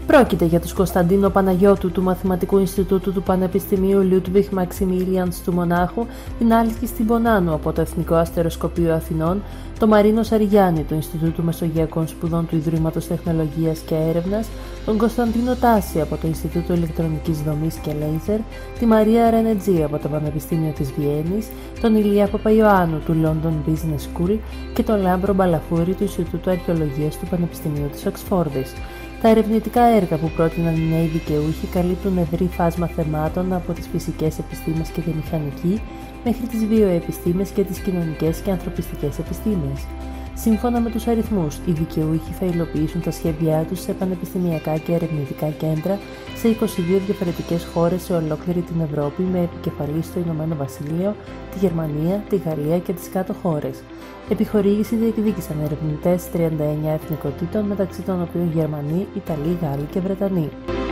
Πρόκειται για τους Κωνσταντίνο Παναγιώτου του Μαθηματικού Ινστιτούτου του Πανεπιστημίου Λούντβιχ Μαξιμίλιανς του Μονάχου, την Άλκη Στυμπονάνου από το Εθνικό Αστεροσκοπείο Αθηνών, το Μαρίνο Σαριγιάννη του Ινστιτούτου Μεσογειακών Σπουδών του Ιδρύματος Τεχνολογίας και Έρευνας, τον Κωνσταντίνο Τάση από το Ινστιτούτο Ηλεκτρονικής Δομής και Λέιζερ, τη Μαρία Ρενετζή από το Πανεπιστήμιο της Βιέννης, τον Ηλία Παπαϊωάννου του London Business School και τον Λάμπρο Μπαλαφούρη του Ινστιτούτου Αρχαιολογίας του Πανεπιστημίου της Οξφόρδης. Τα ερευνητικά έργα που πρότειναν οι νέοι δικαιούχοι καλύπτουν ευρύ φάσμα θεμάτων από τις φυσικές επιστήμες και τη μηχανική μέχρι τις βιοεπιστήμες και τις κοινωνικές και ανθρωπιστικές επιστήμες. Σύμφωνα με τους αριθμούς, οι δικαιούχοι θα υλοποιήσουν τα σχέδιά τους σε πανεπιστημιακά και ερευνητικά κέντρα σε 22 διαφορετικές χώρες σε ολόκληρη την Ευρώπη, με επικεφαλής το Ηνωμένο Βασίλειο, τη Γερμανία, τη Γαλλία και τις κάτω χώρες. Επιχορήγηση διεκδίκησαν ερευνητές 39 εθνικοτήτων, μεταξύ των οποίων Γερμανοί, Ιταλοί, Γάλλοι και Βρετανοί.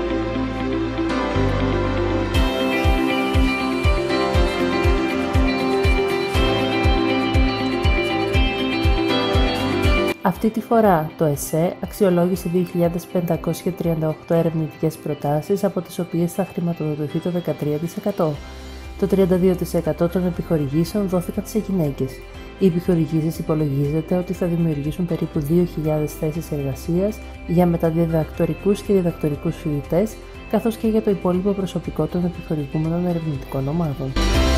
Αυτή τη φορά το ΕΣΕ αξιολόγησε 2.538 ερευνητικές προτάσεις, από τις οποίες θα χρηματοδοτηθεί το 13%. Το 32% των επιχορηγήσεων δόθηκαν σε γυναίκες. Οι επιχορηγήσεις υπολογίζεται ότι θα δημιουργήσουν περίπου 2.000 θέσεις εργασίας για μεταδιδακτορικούς και διδακτορικούς φοιτητές, καθώς και για το υπόλοιπο προσωπικό των επιχορηγούμενων ερευνητικών ομάδων.